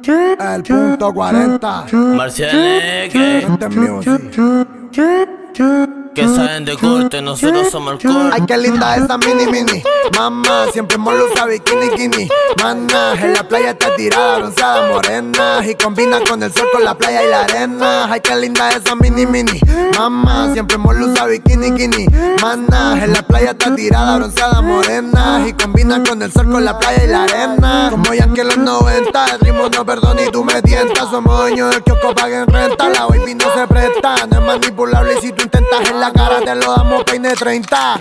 El punto 40. Marcianeque, Este music. que saben de corte, nosotros somos el corte. Ay, qué linda esa mini. Mamá, siempre molo usa bikini. Mana, en la playa está tirada, bronceada, morena. Y combina con el sol, con la playa y la arena. Ay, qué linda esa mini. Mamá, siempre molo usa bikini. Mana, en la playa está tirada, bronceada, morena. Y combina con el sol, con la playa y la arena. Como ya que en los 90, el ritmo no perdona y tú me tientas. Somos dueños del kiosco, paguen renta. La baby no se presta, no es manipulable y si tú intentas en la cara te lo damos peine 30.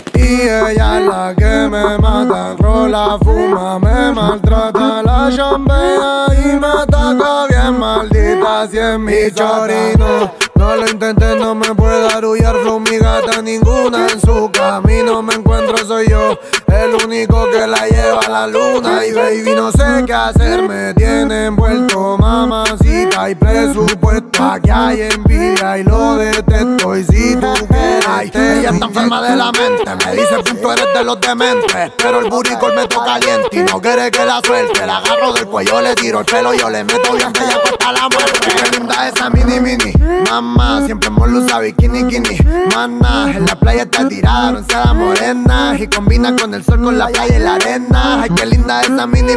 Y ella es la que me mata, rola, fuma, me maltrata, la champea y me ataca bien maldita si es mi chorino. No lo intenté, no me puede arullar, flow mi gata, ninguna en su camino me encuentro, soy yo el único que la lleva a la luna. Y baby no sé qué hacer, me tiene envuelto, mamacita, hay presupuesto, aquí hay envidia y lo detesto. Y si tú quieres, ella está enferma de la mente, me dice punto eres de los dementes, pero el buricol me toca caliente y no quiere que la suelte. La agarro del cuello, le tiro el pelo, yo le meto bien bella hasta la muerte. Qué linda esa mini. Mamá, siempre molo usa bikini. Mana, en la playa está tirada, bronceada, morena. Y combina con el sol, con la playa y la arena. Ay, qué linda esa mini.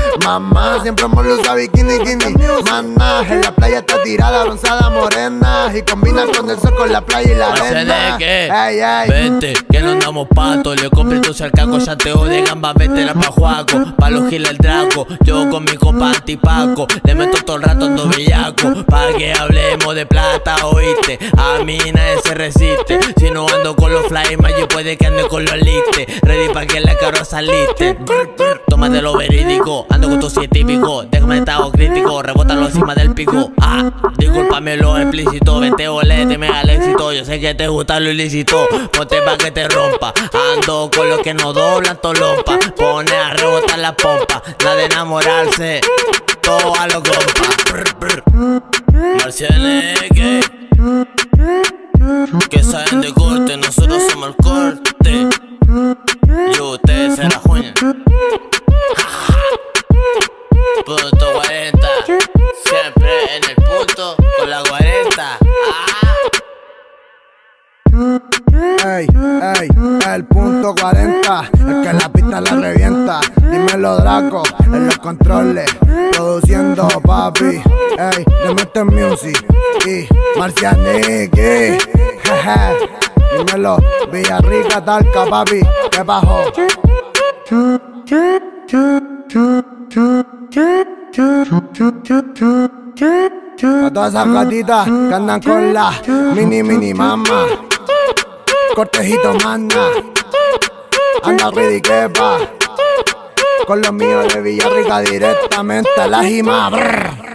Mamá, siempre molo usa bikini. Mana, en la playa está tirada, bronceada, morena. Y combina con el sol, con la playa y la arena. Marcianeque, vete, que no andamos pato. Le compré tu cercaco, chanteo de gamba, vete la pa' Juaco. Pa' los giles el draco, yo con mi compa antipaco. Le meto todo el rato ando bellaco, pa' que hablemos de plata, oíste. A mí nadie se resiste. Si no ando con los fly, yo puede que ande con los listes. Ready pa' que la caro saliste. Tómate lo verídico, ando con tu científico. Déjame estado crítico, rebótalo encima del pico. Discúlpame lo explícito, vete olete, me al éxito. Yo sé que te gusta lo ilícito, ponte pa' que te rompa. Ando con los que no doblan tolompa. Pone a rebotar la pompa, nada de enamorarse, todo a los compas. Marcianeque, que saben de corte, nosotros somos el corte. Y ustedes se la juegan. Punto 40, siempre en el punto con la 40. Ey, el punto 40, el que la pista la revienta. Dímelo Draco, en los controles, produciendo papi. Ey, le mete music y Marcianeque. Dímelo, Villarrica, Talca, papi, ¿qué bajó? A todas esas gatitas que andan con la mini mamá. Cortejito manda, anda ready que va. Con los míos de Villarrica directamente a la Jima.